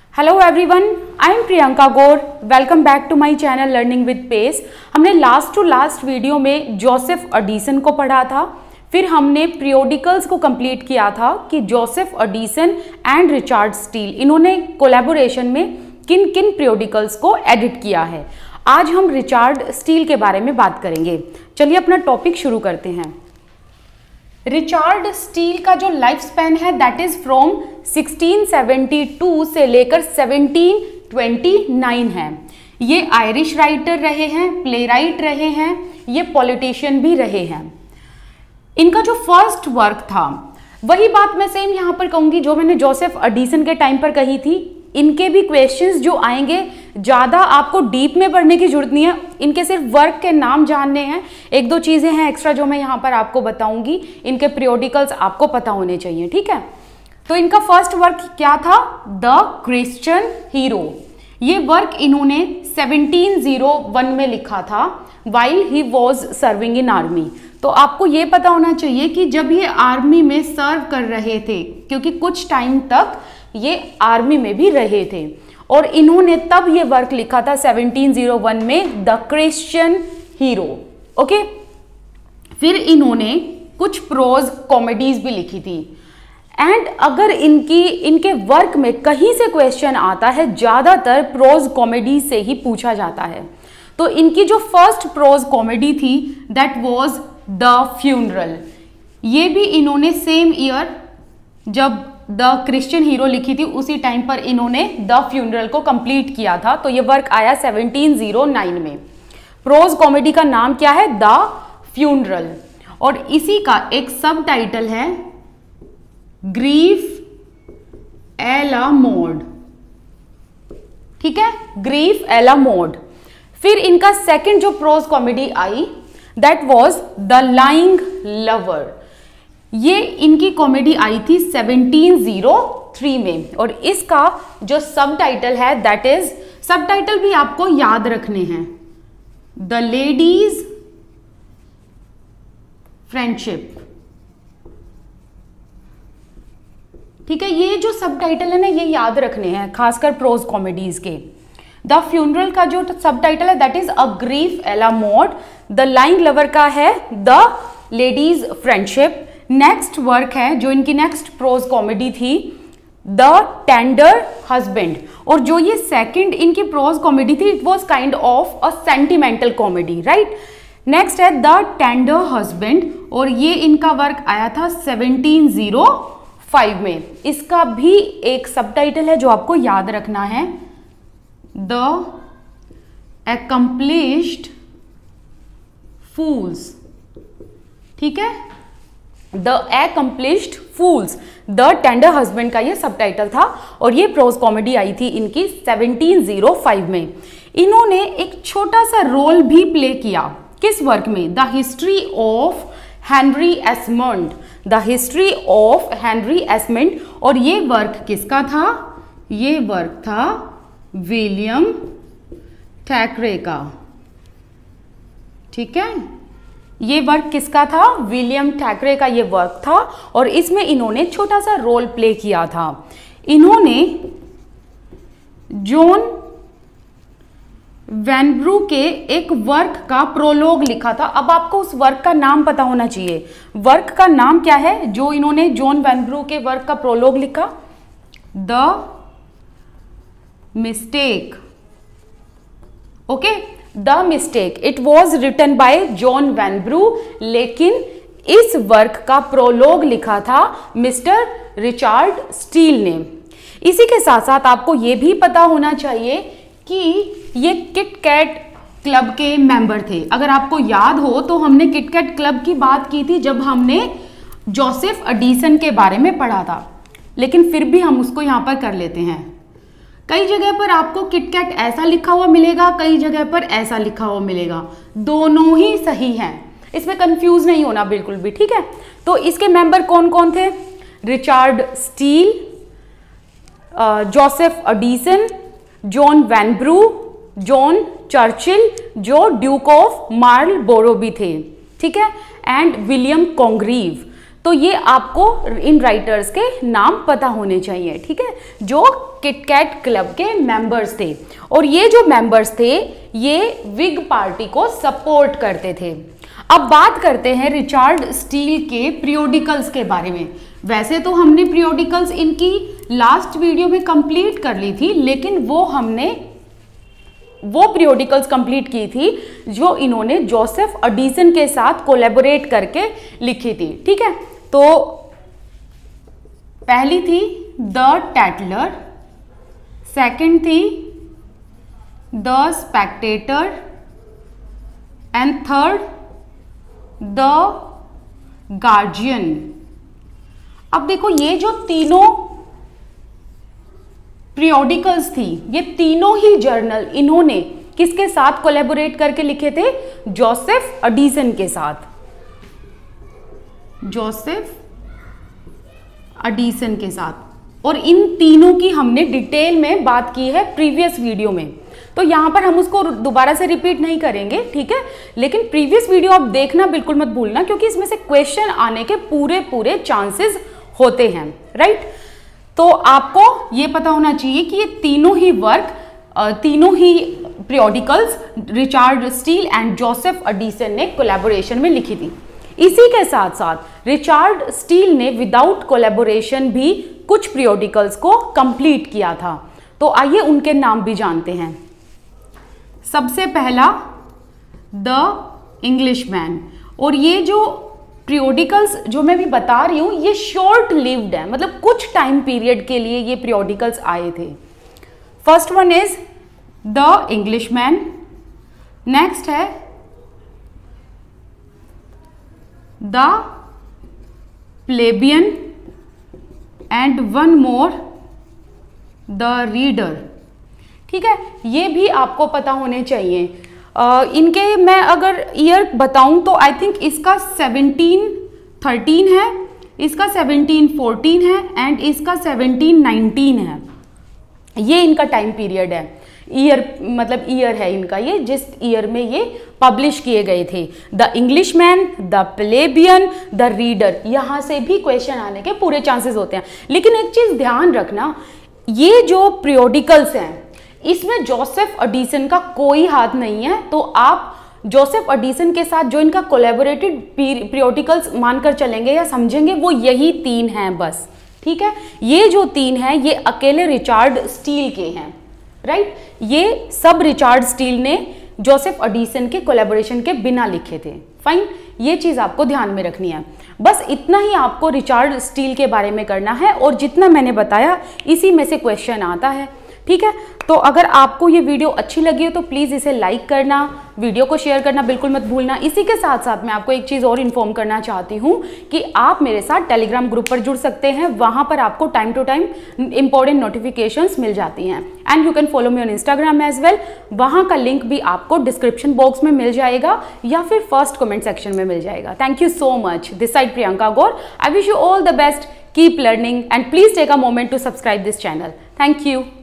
Hello everyone, I am Priyanka Gaur. Welcome back to my channel learning with pace. हमने last video में Joseph Addison को पढ़ा था, फिर हमने पीरियोडिकल्स को कंप्लीट किया था कि Joseph Addison and Richard Steele इन्होंने कोलैबोरेशन में किन किन पीरियोडिकल्स को एडिट किया है। आज हम रिचर्ड स्टील के बारे में बात करेंगे। चलिए अपना टॉपिक शुरू करते हैं। रिचर्ड स्टील का जो लाइफ स्पैन है दैट इज फ्रॉम 1672 से लेकर 1729 है। ये आयरिश राइटर रहे हैं, प्ले राइट रहे हैं, ये पॉलिटिशियन भी रहे हैं। इनका जो फर्स्ट वर्क था वही बात मैं सेम यहां पर कहूंगी जो मैंने जोसेफ एडिसन के टाइम पर कही थी। इनके भी क्वेश्चंस जो आएंगे ज़्यादा आपको डीप में पढ़ने की जरूरत नहीं है, इनके सिर्फ वर्क के नाम जानने हैं। एक दो चीज़ें हैं एक्स्ट्रा जो मैं यहाँ पर आपको बताऊंगी, इनके पीरियोडिकल्स आपको पता होने चाहिए, ठीक है। तो इनका फर्स्ट वर्क क्या था? The Christian hero. ये वर्क इन्होंने 1701 में लिखा था while he was serving in army. तो आपको ये पता होना चाहिए कि जब ये आर्मी में सर्व कर रहे थे, क्योंकि कुछ टाइम तक ये आर्मी में भी रहे थे, और इन्होंने तब ये वर्क लिखा था 1701 में, द क्रिश्चियन हीरो। ओके, फिर इन्होंने कुछ प्रोज कॉमेडीज भी लिखी थी। एंड अगर इनके वर्क में कहीं से क्वेश्चन आता है, ज्यादातर प्रोज कॉमेडी से ही पूछा जाता है। तो इनकी जो फर्स्ट प्रोज कॉमेडी थी दैट वाज द फ्यूनरल। ये भी इन्होंने सेम ईयर जब द क्रिश्चियन हीरो लिखी थी उसी टाइम पर इन्होंने द फ्यूनरल को कंप्लीट किया था। तो ये वर्क आया 1709 में। प्रोज कॉमेडी का नाम क्या है? The funeral. और इसी का एक सब टाइटल है ग्रीफ ए ला मोड, ठीक है, ग्रीफ ए ला मोड। फिर इनका सेकंड जो प्रोज कॉमेडी आई that was the lying lover. ये इनकी कॉमेडी आई थी 1703 में, और इसका जो सब टाइटल है दैट इज, सब टाइटल भी आपको याद रखने हैं, द लेडीज फ्रेंडशिप, ठीक है। ये जो सब टाइटल है ना ये याद रखने हैं, खासकर प्रोज कॉमेडीज के। द फ्यूनरल का जो सब टाइटल है that is a grief a la mode. The lying lover का है the ladies friendship. Next work है जो इनकी नेक्स्ट प्रोज कॉमेडी थी द टेंडर हस्बैंड। और जो ये सेकंड इनकी प्रोज कॉमेडी थी it was kind of a sentimental comedy, right. Next है द टेंडर हस्बैंड, और ये इनका वर्क आया था 1705 में। इसका भी एक सब टाइटल है जो आपको याद रखना है, द एक्कम्प्लिश्ड फूल्स, ठीक है, the accomplished fools. The tender husband का ये सब टाइटल था, और ये प्रोज कॉमेडी आई थी इनकी 1705 में। इन्होंने एक छोटा सा रोल भी प्ले किया किस वर्क में? The history of Henry Esmond, the history of Henry Esmond. और ये वर्क किसका था? ये वर्क था विलियम थैकरे का, ठीक है। ये वर्क किसका था? विलियम थैकरे का ये वर्क था, और इसमें इन्होंने छोटा सा रोल प्ले किया था। इन्होंने जॉन वैनब्रू के एक वर्क का प्रोलोग लिखा था। अब आपको उस वर्क का नाम पता होना चाहिए। वर्क का नाम क्या है जो इन्होंने जॉन वैनब्रू के वर्क का प्रोलोग लिखा? The mistake. Okay, the mistake. It was written by John Vanbrugh, लेकिन इस वर्क का प्रोलोग लिखा था मिस्टर रिचर्ड स्टील ने। इसी के साथ साथ आपको यह भी पता होना चाहिए कि ये किट कैट क्लब के मेंबर थे। अगर आपको याद हो तो हमने किट कैट क्लब की बात की थी जब हमने जोसेफ एडिसन के बारे में पढ़ा था, लेकिन फिर भी हम उसको यहां पर कर लेते हैं। कई जगह पर आपको किटकैट ऐसा लिखा हुआ मिलेगा, कई जगह पर ऐसा लिखा हुआ मिलेगा, दोनों ही सही हैं, इसमें कंफ्यूज नहीं होना बिल्कुल भी, ठीक है। तो इसके मेंबर कौन कौन थे? Richard Steele, Joseph Addison, John Vanbrugh, John Churchill जो ड्यूक ऑफ मार्लबोरो भी थे, ठीक है, एंड विलियम कॉन्ग्रीव। तो ये आपको इन राइटर्स के नाम पता होने चाहिए, ठीक है, जो किटकैट क्लब के मेंबर्स थे। और ये जो मेंबर्स थे ये विग पार्टी को सपोर्ट करते थे। अब बात करते हैं रिचर्ड स्टील के पीरियोडिकल्स के बारे में। वैसे तो हमने पीरियोडिकल्स इनकी लास्ट वीडियो में कंप्लीट कर ली थी, लेकिन वो हमने वो पीरियोडिकल्स कंप्लीट की थी जो इन्होंने जोसेफ एडिसन के साथ कोलैबोरेट करके लिखी थी, ठीक है। तो पहली थी द टैटलर, सेकंड थी the Spectator and third the Guardian. अब देखो ये जो तीनों पीरियोडिकल्स थी, ये तीनों ही जर्नल इन्होंने किसके साथ कोलैबोरेट करके लिखे थे? जोसेफ एडिसन के साथ, जोसेफ एडिसन के साथ। और इन तीनों की हमने डिटेल में बात की है प्रीवियस वीडियो में, तो यहां पर हम उसको दोबारा से रिपीट नहीं करेंगे, ठीक है। लेकिन प्रीवियस वीडियो आप देखना बिल्कुल मत भूलना, क्योंकि इसमें से क्वेश्चन आने के पूरे चांसेस होते हैं, राइट। तो आपको ये पता होना चाहिए कि ये तीनों ही वर्क, तीनों ही periodicals Richard Steele and Joseph Addison ने कोलैबोरेशन में लिखी थी। इसी के साथ साथ रिचर्ड स्टील ने विदाउट कोलैबोरेशन भी कुछ पीरियोडिकल्स को कंप्लीट किया था। तो आइए उनके नाम भी जानते हैं। सबसे पहला द इंग्लिशमैन। और ये जो पीरियोडिकल्स जो मैं भी बता रही हूं ये शॉर्ट लिव्ड है, मतलब कुछ टाइम पीरियड के लिए ये पीरियोडिकल्स आए थे। First one is the Englishman, next है the plebeian and one more the reader, ठीक है। ये भी आपको पता होने चाहिए। इनके मैं अगर ईयर बताऊं तो आई थिंक इसका 1713 है, इसका 1714 है एंड इसका 1719 है। ये इनका टाइम पीरियड है, ईयर मतलब ईयर है इनका, ये जिस ईयर में ये पब्लिश किए गए थे। The Englishman, the plebeian, the reader, यहां से भी क्वेश्चन आने के पूरे चांसेस होते हैं। लेकिन एक चीज ध्यान रखना, ये जो पीरियोडिकल्स हैं इसमें जोसेफ एडिसन का कोई हाथ नहीं है। तो आप जोसेफ एडिसन के साथ जो इनका कोलैबोरेटेड पीरियोडिकल्स मानकर चलेंगे या समझेंगे वो यही तीन हैं बस, ठीक है। ये जो तीन हैं ये अकेले रिचर्ड स्टील के हैं, राइट। ये सब रिचर्ड स्टील ने जोसेफ एडिसन के कोलैबोरेशन के बिना लिखे थे, फाइन। ये चीज आपको ध्यान में रखनी है। बस इतना ही आपको रिचर्ड स्टील के बारे में करना है, और जितना मैंने बताया इसी में से क्वेश्चन आता है, ठीक है। तो अगर आपको ये वीडियो अच्छी लगी हो तो प्लीज़ इसे लाइक करना, वीडियो को शेयर करना बिल्कुल मत भूलना। इसी के साथ साथ मैं आपको एक चीज़ और इन्फॉर्म करना चाहती हूँ कि आप मेरे साथ टेलीग्राम ग्रुप पर जुड़ सकते हैं। वहाँ पर आपको time to time important notifications मिल जाती हैं। And you can follow me on Instagram as well. वहाँ का लिंक भी आपको डिस्क्रिप्शन बॉक्स में मिल जाएगा या फिर फर्स्ट कमेंट सेक्शन में मिल जाएगा। Thank you so much. This side Priyanka Gaur. I wish you all the best. Keep learning and please take a moment to subscribe this channel. Thank you.